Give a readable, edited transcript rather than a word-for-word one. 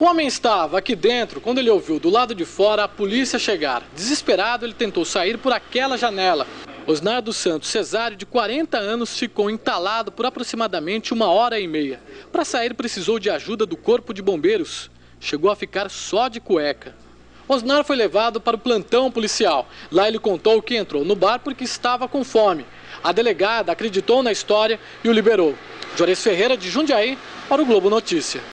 O homem estava aqui dentro quando ele ouviu do lado de fora a polícia chegar. Desesperado, ele tentou sair por aquela janela. Osnar dos Santos Cesário, de 40 anos, ficou entalado por aproximadamente 1h30. Para sair, precisou de ajuda do Corpo de Bombeiros. Chegou a ficar só de cueca. Osnar foi levado para o plantão policial. Lá ele contou que entrou no bar porque estava com fome. A delegada acreditou na história e o liberou. Juarez Ferreira, de Jundiaí, para o Globo Notícia.